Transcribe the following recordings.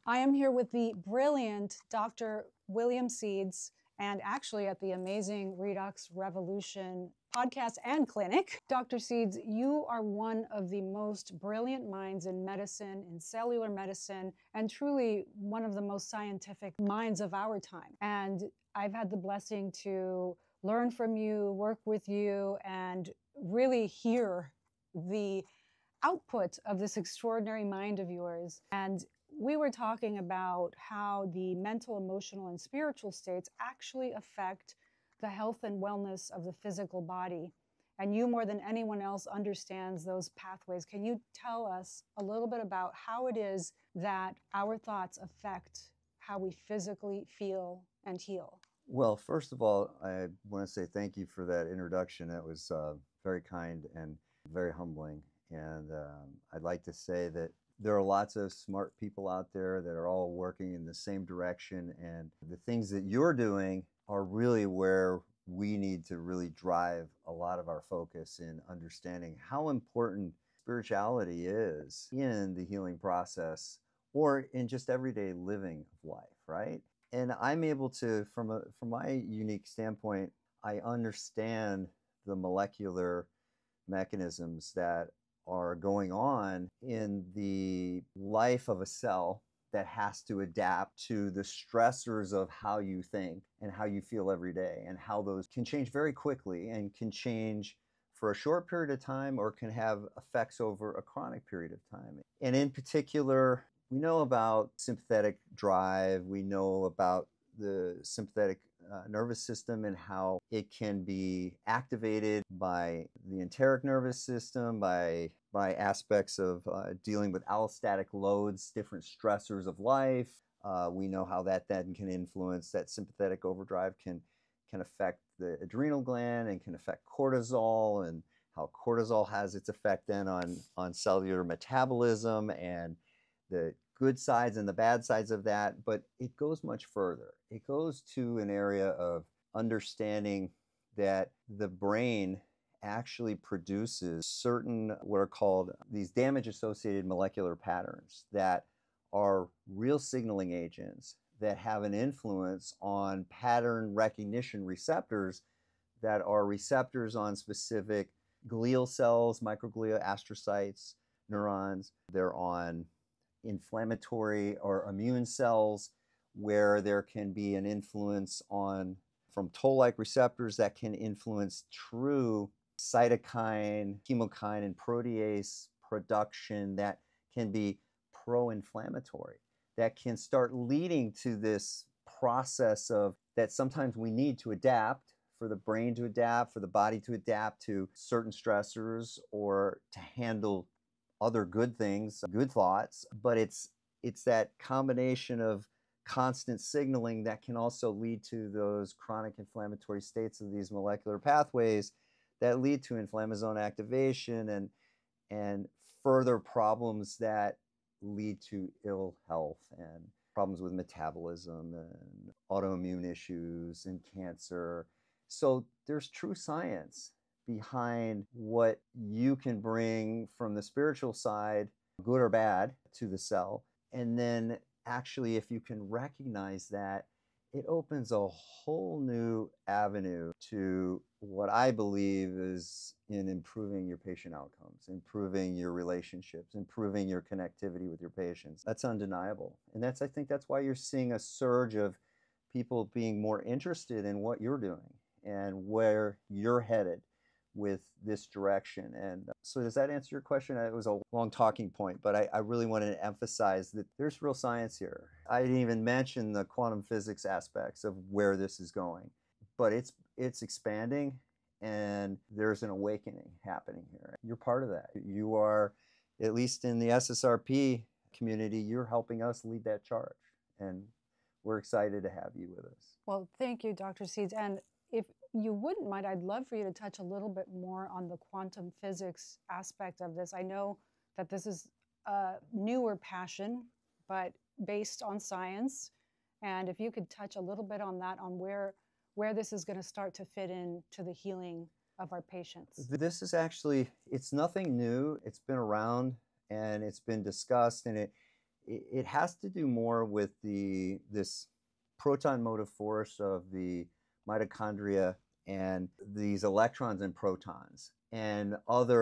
I am here with the brilliant Dr. William Seeds, and actually at the amazing Redox Revolution podcast and clinic. Dr. Seeds, you are one of the most brilliant minds in medicine, in cellular medicine, and truly one of the most scientific minds of our time. And I've had the blessing to learn from you, work with you, and really hear the output of this extraordinary mind of yours. And we were talking about how the mental, emotional, and spiritual states actually affect the health and wellness of the physical body. And you, more than anyone else, understands those pathways. Can you tell us a little bit about how it is that our thoughts affect how we physically feel and heal? Well, first of all, I want to say thank you for that introduction. That was very kind and very humbling. And I'd like to say that there are lots of smart people out there that are all working in the same direction. And the things that you're doing are really where we need to really drive a lot of our focus in understanding how important spirituality is in the healing process or in just everyday living of life, right? And I'm able to, from my unique standpoint, I understand the molecular mechanisms that are going on in the life of a cell that has to adapt to the stressors of how you think and how you feel every day, and how those can change very quickly and can change for a short period of time or can have effects over a chronic period of time. And in particular, we know about sympathetic drive, we know about the sympathetic nervous system and how it can be activated by the enteric nervous system, by aspects of dealing with allostatic loads, different stressors of life. We know how that then can influence that sympathetic overdrive can affect the adrenal gland and can affect cortisol, and how cortisol has its effect then on cellular metabolism and the good sides and the bad sides of that. But it goes much further. It goes to an area of understanding that the brain actually produces certain what are called these damage associated molecular patterns that are real signaling agents that have an influence on pattern recognition receptors that are receptors on specific glial cells, microglia, astrocytes, neurons. They're on inflammatory or immune cells, where there can be an influence on from toll-like receptors that can influence true cytokine, chemokine, and protease production that can be pro-inflammatory, that can start leading to this process of that sometimes we need to adapt, for the brain to adapt, for the body to adapt to certain stressors or to handle other good things, good thoughts. But it's that combination of constant signaling that can also lead to those chronic inflammatory states of these molecular pathways that lead to inflammasome activation and further problems that lead to ill health and problems with metabolism and autoimmune issues and cancer. So there's true science behind what you can bring from the spiritual side, good or bad, to the cell. And then actually, if you can recognize that, it opens a whole new avenue to what I believe is in improving your patient outcomes, improving your relationships, improving your connectivity with your patients. That's undeniable. And I think that's why you're seeing a surge of people being more interested in what you're doing and where you're headed with this direction. And so does that answer your question? It was a long talking point, but I really wanted to emphasize that there's real science here. I didn't even mention the quantum physics aspects of where this is going, but it's expanding, and there's an awakening happening here. You're part of that. You are, at least in the SSRP community, you're helping us lead that charge, and we're excited to have you with us. Well, thank you, Dr. Seeds. And if you wouldn't mind, I'd love for you to touch a little bit more on the quantum physics aspect of this. I know that this is a newer passion, but based on science. And if you could touch a little bit on that, on where this is going to start to fit in to the healing of our patients. This is actually, it's nothing new. It's been around and it's been discussed, and it has to do more with this proton motive force of the mitochondria and these electrons and protons and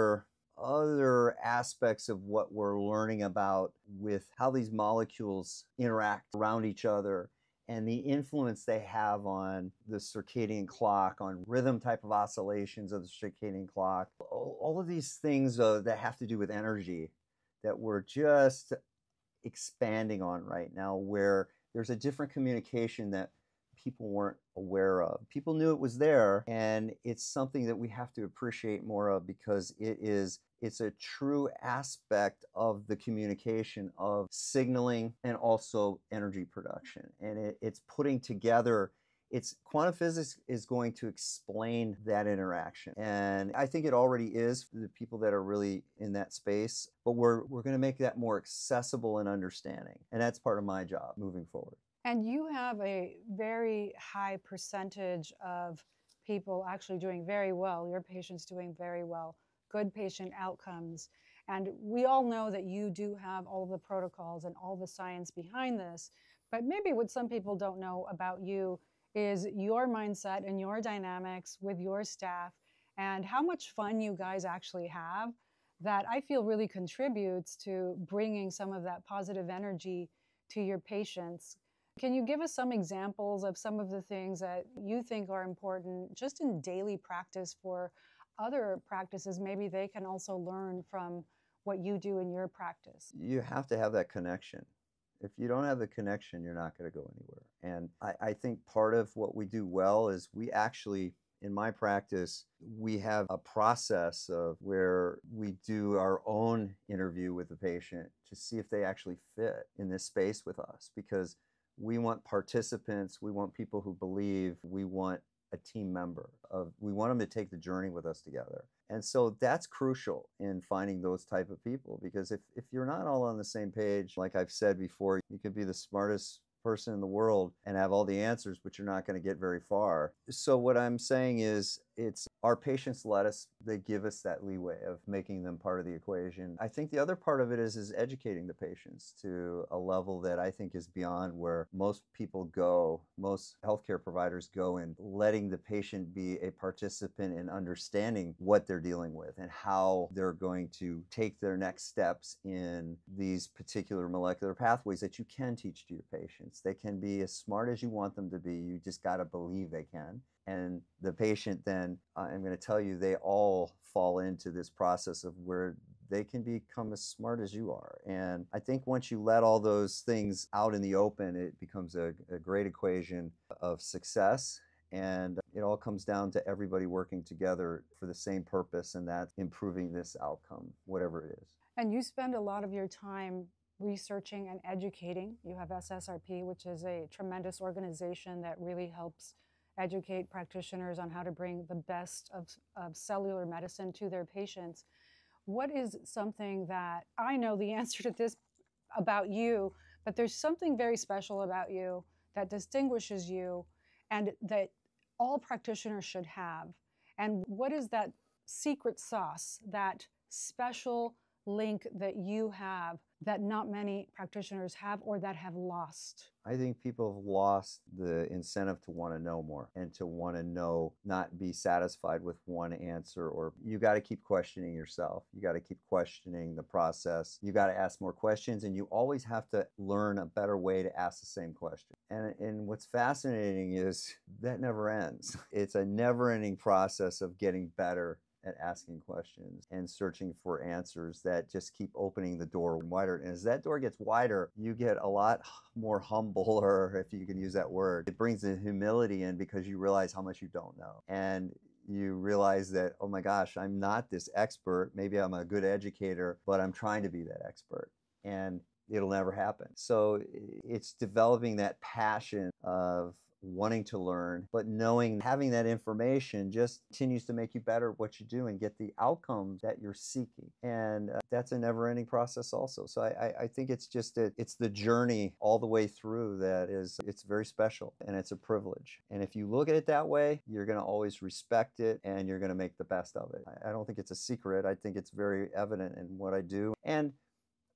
other aspects of what we're learning about with how these molecules interact around each other and the influence they have on the circadian clock, on rhythm type of oscillations of the circadian clock. All of these things that have to do with energy that we're just expanding on right now, where there's a different communication that people weren't aware of. People knew it was there, and it's something that we have to appreciate more of because it's a true aspect of the communication of signaling and also energy production. And it's putting together, quantum physics is going to explain that interaction. And I think it already is for the people that are really in that space, but we're going to make that more accessible and understanding. And that's part of my job moving forward. And you have a very high percentage of people actually doing very well, your patients doing very well, good patient outcomes. And we all know that you do have all the protocols and all the science behind this, but maybe what some people don't know about you is your mindset and your dynamics with your staff and how much fun you guys actually have that I feel really contributes to bringing some of that positive energy to your patients. Can you give us some examples of some of the things that you think are important just in daily practice for other practices? Maybe they can also learn from what you do in your practice. You have to have that connection. If you don't have the connection, you're not going to go anywhere. And I think part of what we do well is we actually, in my practice, we have a process of where we do our own interview with the patient to see if they actually fit in this space with us, because we want participants, we want people who believe, we want a team member. We want them to take the journey with us together. And so that's crucial in finding those type of people, because if you're not all on the same page, like I've said before, you could be the smartest person in the world and have all the answers, but you're not going to get very far. So what I'm saying is, it's our patients they give us that leeway of making them part of the equation. I think the other part of it is educating the patients to a level that I think is beyond where most people go, most healthcare providers go, in letting the patient be a participant in understanding what they're dealing with and how they're going to take their next steps in these particular molecular pathways that you can teach to your patients. They can be as smart as you want them to be. You just got to believe they can. And the patient then, I'm going to tell you, they all fall into this process of where they can become as smart as you are. And I think once you let all those things out in the open, it becomes a great equation of success. And it all comes down to everybody working together for the same purpose, and that's improving this outcome, whatever it is. And you spend a lot of your time researching and educating. You have SSRP, which is a tremendous organization that really helps educate practitioners on how to bring the best of cellular medicine to their patients. What is something that, I know the answer to this about you, but there's something very special about you that distinguishes you and that all practitioners should have? And what is that secret sauce, that special link that you have that not many practitioners have or that have lost? I think people have lost the incentive to want to know more and to want to know, not be satisfied with one answer. Or you got to keep questioning yourself. You got to keep questioning the process. You got to ask more questions, and you always have to learn a better way to ask the same question. And what's fascinating is that never ends. It's a never-ending process of getting better at asking questions and searching for answers that just keep opening the door wider. And as that door gets wider, you get a lot more humble, or if you can use that word. It brings the humility in because you realize how much you don't know. And you realize that, oh my gosh, I'm not this expert. Maybe I'm a good educator, but I'm trying to be that expert. And it'll never happen. So it's developing that passion of wanting to learn, but knowing having that information just continues to make you better at what you do and get the outcomes that you're seeking. And that's a never-ending process also. So I think it's just it's the journey all the way through it's very special, and it's a privilege. And if you look at it that way, you're going to always respect it and you're going to make the best of it. I don't think it's a secret. I think it's very evident in what I do. And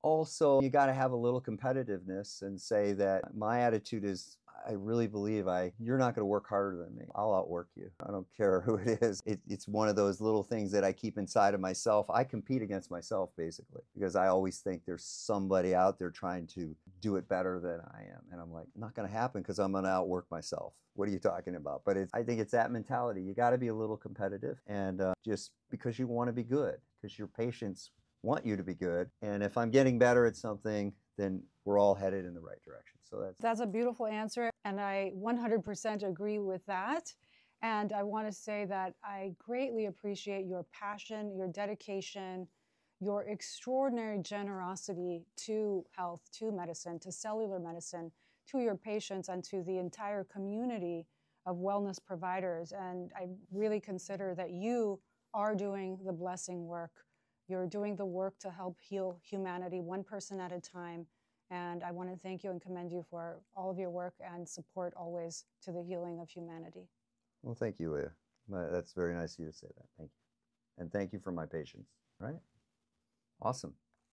also, you got to have a little competitiveness and say that my attitude is, I really believe you're not going to work harder than me. I'll outwork you. I don't care who it is. It's one of those little things that I keep inside of myself. I compete against myself basically because I always think there's somebody out there trying to do it better than I am. And I'm like, not going to happen because I'm going to outwork myself. What are you talking about? But I think it's that mentality. You got to be a little competitive and just because you want to be good, because your patients want you to be good. And if I'm getting better at something, then we're all headed in the right direction. So that's a beautiful answer. And I 100% agree with that. And I want to say that I greatly appreciate your passion, your dedication, your extraordinary generosity to health, to medicine, to cellular medicine, to your patients, and to the entire community of wellness providers. And I really consider that you are doing the blessing work. You're doing the work to help heal humanity one person at a time. And I want to thank you and commend you for all of your work and support always to the healing of humanity. Well, thank you, Leah. That's very nice of you to say that. Thank you. And thank you for my patience. All right? Awesome.